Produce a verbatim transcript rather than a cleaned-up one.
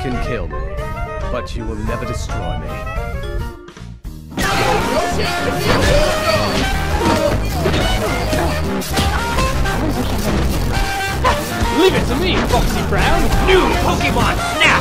can kill me, but you will never destroy me. Leave it to me, Foxy Brown! New Pokemon Snap!